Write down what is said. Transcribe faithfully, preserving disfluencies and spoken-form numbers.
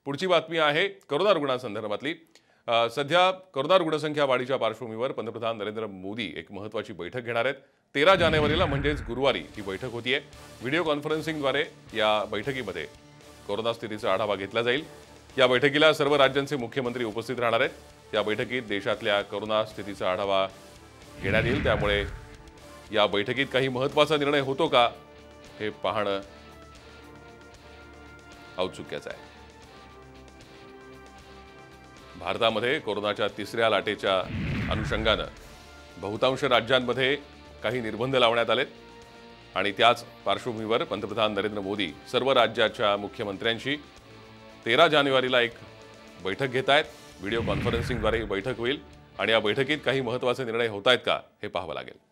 पुढची बातमी आहे करोना रुग्णांसंदर्भातली। अ, सध्या करोना रुग्णसंख्या वाढीच्या पार्श्वभूमीवर पंतप्रधान नरेंद्र मोदी एक महत्त्वाची बैठक घेणार आहेत। तेरा जानेवारीला म्हणजेच गुरुवारी ही बैठक होतीये। व्हिडिओ कॉन्फरन्सिंगद्वारे या बैठकीमध्ये कोरोना स्थितीचा आढावा घेतला जाईल। या बैठकीला सर्व राज्यांचे मुख्यमंत्री उपस्थित राहणार आहेत। या बैठकीत देशातल्या कोरोना स्थितीचा आढावा घेण्यात येईल, त्यामुळे या बैठकीत काही महत्त्वाचा निर्णय होतो का हे पाहणं औत्सुक्याचं आहे। भारतामध्ये कोरोनाच्या तिसऱ्या लाटेच्या अनुषंगाने बहुतांश राज्यांमध्ये काही निर्बंध लावण्यात आलेत आणि त्याच पार्श्वभूमीवर पंतप्रधान नरेंद्र मोदी सर्व राज्याच्या मुख्यमंत्र्यांशी तेरा जानेवारीला एक बैठक घेत आहेत। व्हिडिओ कॉन्फरन्सिंगद्वारे ही बैठक होईल आणि या बैठकीत काही महत्त्वाचे निर्णय होत आहेत का हे पाहावं लागेल।